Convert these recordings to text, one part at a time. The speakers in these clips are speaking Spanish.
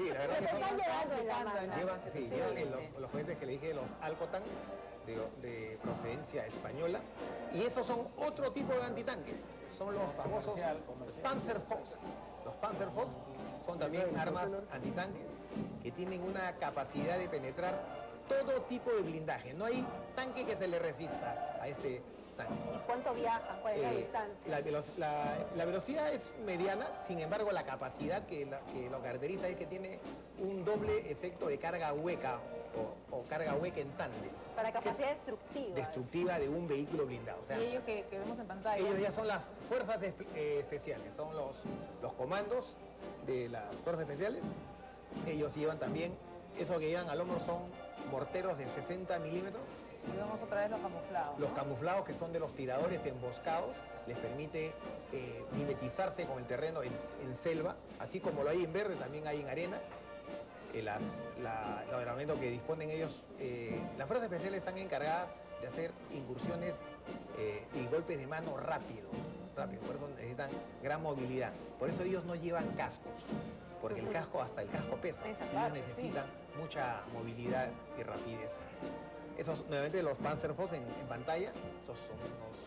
Sí, la verdad Pero que te están llevando en la aplicando, mano. ¿no? llevan los juguetes que le dije, los Alcotan, de procedencia española, y esos son otro tipo de antitanques, son los famosos Panzerfaust. Los Panzerfaust son también armas antitanques que tienen una capacidad de penetrar todo tipo de blindaje. No hay tanque que se le resista a este tanque. ¿Y cuánto viaja? ¿Cuál es la distancia? La velocidad es mediana, sin embargo la capacidad que lo caracteriza es que tiene un doble efecto de carga hueca o carga hueca en tándem. Para capacidad destructiva. Destructiva de un vehículo blindado. O sea, Y ellos que vemos en pantalla. ellos ya son las fuerzas especiales, son los comandos de las fuerzas especiales. Ellos llevan también, eso que llevan al hombro son morteros de 60 milímetros. Y vemos otra vez los camuflados. Los camuflados, que son de los tiradores emboscados, les permite mimetizarse con el terreno en selva, así como lo hay en verde, también hay en arena. El armamento que disponen ellos, las fuerzas especiales están encargadas de hacer incursiones y golpes de mano rápidos, por eso necesitan gran movilidad. Por eso ellos no llevan cascos, porque hasta el casco pesa. Esa Ellos parte, necesitan mucha movilidad y rapidez. Esos, nuevamente, los Panzerfaust en pantalla, estos son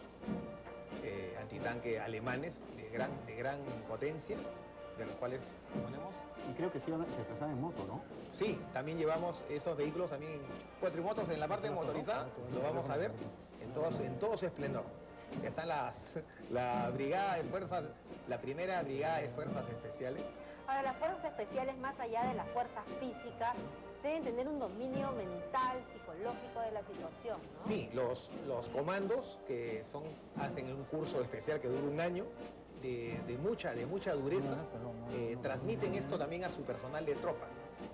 unos antitanques alemanes de gran potencia, de los cuales ponemos. Y creo que sí se desplazan en moto, ¿no? Sí, también llevamos esos vehículos también en cuatrimotos en la parte motorizada, lo vamos a ver en todo su esplendor. Ya están la brigada de fuerzas, la primera brigada de fuerzas especiales. Ahora, las fuerzas especiales, más allá de la fuerza física, deben tener un dominio mental, psicológico de la situación, ¿no? Sí, los comandos que hacen un curso especial que dura un año, de mucha dureza, transmiten esto también a su personal de tropa.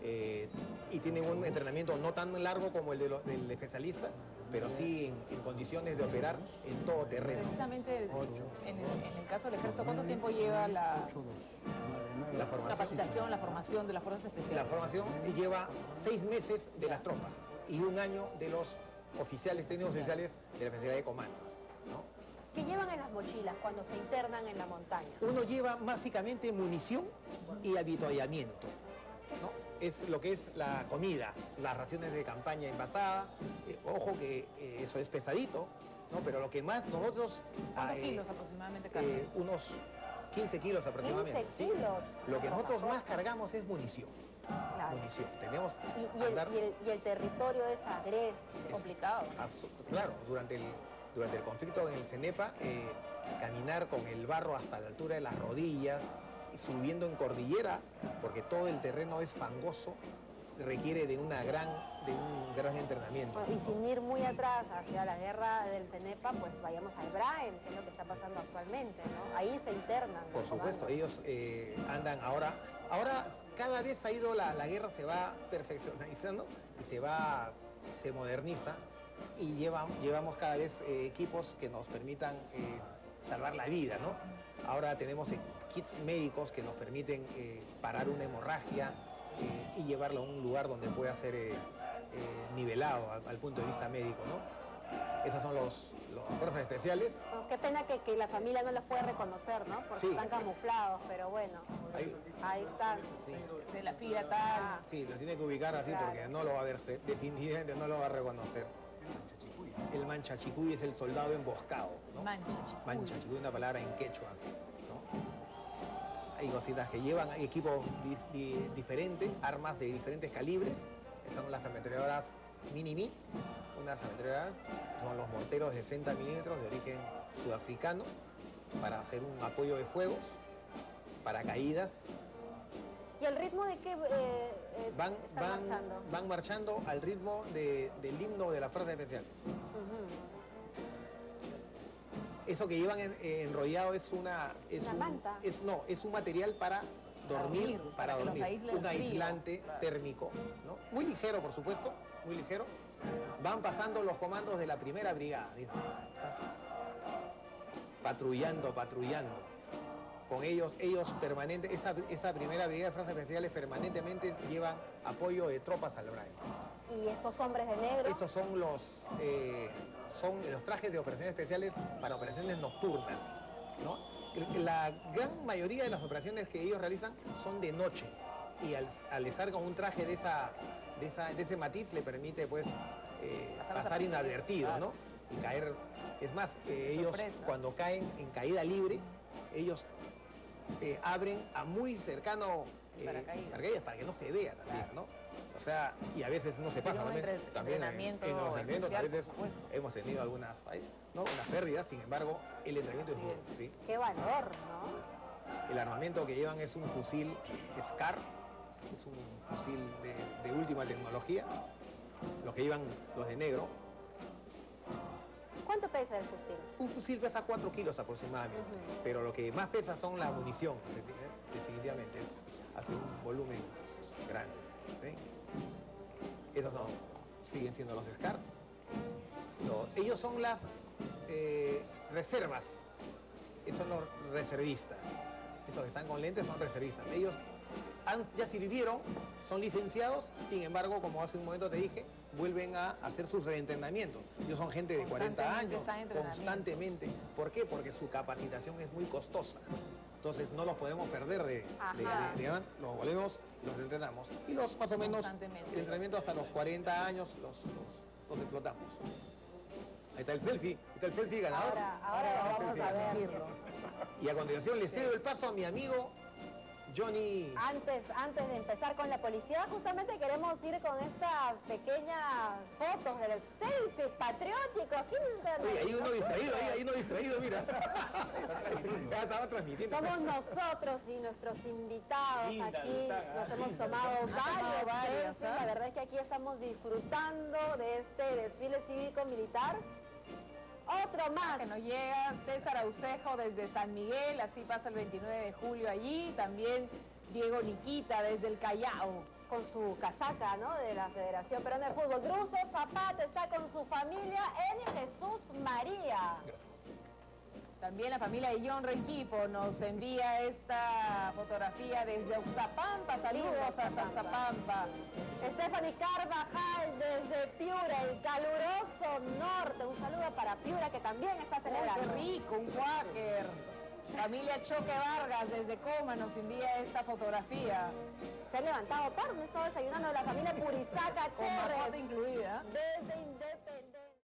Y tienen un entrenamiento no tan largo como el del especialista, pero sí en condiciones de operar en todo terreno. Precisamente en el caso del ejército, ¿cuánto tiempo lleva la capacitación, la formación de las fuerzas especiales? La formación lleva 6 meses de las tropas y un año de los oficiales, técnicos oficiales de la Especialidad de Comando, ¿no? ¿Qué llevan en las mochilas cuando se internan en la montaña? Uno lleva básicamente munición y avituallamiento, ¿no? Es lo que es la comida, las raciones de campaña envasada. Ojo que eso es pesadito, ¿no? Pero lo que más nosotros... ¿Cuántos kilos aproximadamente cargan? Unos 15 kilos aproximadamente. 15 kilos. ¿Sí? Lo que nosotros más cargamos es munición. Claro. Munición. Tenemos Y el territorio es agreste. Complicado. Claro, durante el conflicto en el CENEPA, caminar con el barro hasta la altura de las rodillas, subiendo en cordillera, porque todo el terreno es fangoso, requiere de un gran entrenamiento. Y sin ir muy atrás hacia la guerra del CENEPA, pues vayamos al Braem, que es lo que está pasando actualmente, ¿no? Ahí se internan. Por supuesto, ellos andan ahora cada vez la guerra se va perfeccionalizando y se moderniza, y llevamos cada vez equipos que nos permitan salvar la vida, ¿no? Ahora tenemos kits médicos que nos permiten parar una hemorragia y llevarlo a un lugar donde pueda ser nivelado al punto de vista médico, ¿no? Esos son los fuerzas especiales. Oh, qué pena que la familia no los puede reconocer, ¿no? Porque sí, están camuflados, pero bueno, ahí están. Sí. De la fila tal. Sí, lo tiene que ubicar así, claro, porque no lo va a ver, definitivamente no lo va a reconocer. El manchachicuy es el soldado emboscado, ¿no? Manchachicuy, una palabra en quechua, ¿no? Hay cositas que llevan equipos diferentes, armas de diferentes calibres. Están las ametralladoras Mini-Mi, unas ametralladoras, son los morteros de 60 milímetros de origen sudafricano, para hacer un apoyo de fuegos, paracaídas. ¿Y el ritmo de qué están marchando? Van marchando al ritmo del himno de las fuerzas especiales. Eso que llevan enrollado es una manta. Es un material para dormir, un aislante térmico, ¿no? Muy ligero, por supuesto, muy ligero. Van pasando los comandos de la primera brigada, patrullando. Con ellos permanentes, esta primera brigada de fuerzas especiales permanentemente llevan apoyo de tropas al Braem. ¿Y estos hombres de negro? Estos son los trajes de operaciones especiales para operaciones nocturnas, ¿no? La gran mayoría de las operaciones que ellos realizan son de noche al estar con un traje de ese matiz le permite pues pasar inadvertido, ¿no? Y caer, es más, ellos cuando caen en caída libre, ellos abren a muy cercano paracaídas para que no se vea también, ¿no? O sea, y a veces no se pasa también en los entrenamientos, a veces hemos tenido algunas pérdidas, sin embargo, el entrenamiento es duro, ¿sí? Qué valor, ¿no? El armamento que llevan es un fusil SCAR, es un fusil de última tecnología, los que llevan los de negro. ¿Cuánto pesa el fusil? Un fusil pesa 4 kilos aproximadamente, pero lo que más pesa son la munición, definitivamente, hace un volumen grande. ¿Sí? Esos siguen siendo los SCAR. Ellos son las reservas, esos son los reservistas. Esos que están con lentes son reservistas. Ellos ya sirvieron, son licenciados, sin embargo, como hace un momento te dije, vuelven a hacer sus reentrenamientos. Ellos son gente de 40 años, constantemente. ¿Por qué? Porque su capacitación es muy costosa. Entonces no los podemos perder los volvemos, los entrenamos. Y los más o menos, el entrenamiento hasta los 40 años los explotamos. Ahí está el selfie ganador. Ahora vamos a verlo. Y a continuación le cedo el paso a mi amigo Johnny. Antes de empezar con la policía, justamente queremos ir con esta pequeña foto del selfie patriótico. ¿Quién es usted? Oye, hay uno distraído, mira. Ya estaba transmitiendo. Somos nosotros y nuestros invitados aquí. Nos hemos tomado varios selfies. La verdad es que aquí estamos disfrutando de este desfile cívico-militar. Otro más. Que nos llega César Aucejo desde San Miguel, así pasa el 29 de julio allí. También Diego Niquita desde el Callao. Con su casaca, ¿no? De la Federación Peruana de Fútbol. Druso Zapata está con su familia en Jesús María. También la familia de John Renquipo nos envía esta fotografía desde Oxapampa. Saludos hasta Oxapampa. Stephanie Carvajal desde Piura, el caluroso norte. Un saludo para Piura, que también está celebrando. ¡Qué rico! Un cuáquer. Familia Choque Vargas desde Coma nos envía esta fotografía. Se han levantado tarde, han estado desayunando la familia Purizaca Cherres. Con incluida. Desde Independencia.